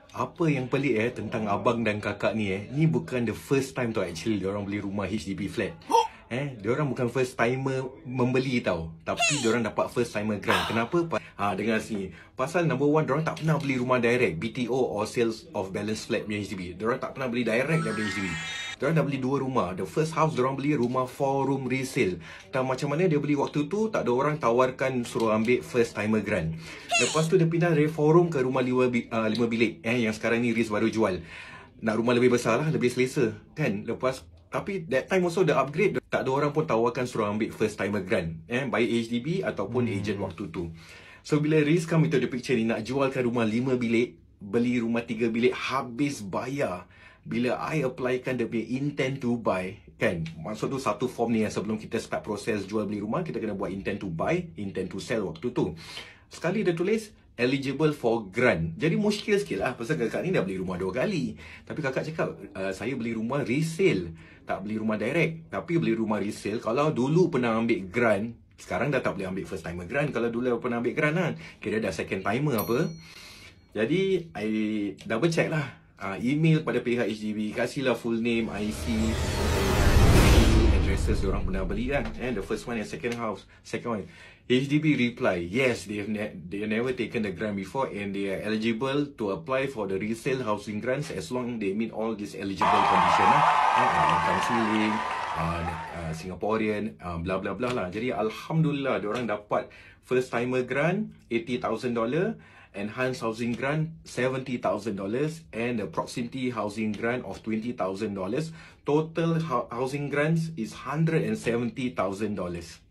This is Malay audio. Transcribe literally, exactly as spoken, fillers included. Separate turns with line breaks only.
Apa yang pelik eh tentang abang dan kakak ni eh, ni bukan the first time tau actually diorang beli rumah H D B flat. Eh, diorang bukan first timer membeli tau, tapi diorang dapat first timer grant. Kenapa? Ha, dengar sini. Pasal number one, diorang tak pernah beli rumah direct, B T O or sales of balance flat punya H D B. Diorang tak pernah beli direct dari H D B. Diorang dah beli dua rumah. The first house diorang beli rumah four room resale. Tak macam mana dia beli waktu tu, tak ada orang tawarkan suruh ambil first timer grant. Lepas tu dia pindah dari four room ke rumah lima, uh, lima bilik eh, yang sekarang ni Riz baru jual. Nak rumah lebih besar lah, lebih selesa kan. Lepas tapi that time also the upgrade, tak ada orang pun tawarkan suruh ambil first timer grant eh, baik H D B ataupun hmm. agent waktu tu. So bila Riz come into the picture ni, nak jualkan rumah lima bilik, beli rumah tiga bilik, habis bayar. Bila I applykan dia punya intent to buy, kan, maksud tu satu form ni yang sebelum kita start proses jual beli rumah, kita kena buat intent to buy, intent to sell waktu tu. Sekali dia tulis eligible for grant. Jadi muskil sikit lah, pasal kakak ni dah beli rumah dua kali. Tapi kakak cakap, uh, saya beli rumah resale, tak beli rumah direct. Tapi beli rumah resale, kalau dulu pernah ambil grant, sekarang dah tak boleh ambil first timer grant. Kalau dulu pernah ambil grant kan, kira dah second timer apa. Jadi I double check lah, uh, email pada pihak H D B, kasihlah full name, I C, addresses diorang pernah beli kan. And the first one and second house, second one, H D B reply, yes, they have, ne they have never taken the grant before and they are eligible to apply for the resale housing grants as long they meet all these eligible condition lah. Uh, income ceiling, uh, uh, Singaporean, uh, bla bla bla lah. Jadi alhamdulillah diorang dapat first timer grant eighty thousand dollars, enhanced housing grant seventy thousand dollars, and the proximity housing grant of twenty thousand dollars. Total housing grants is one hundred seventy thousand dollars.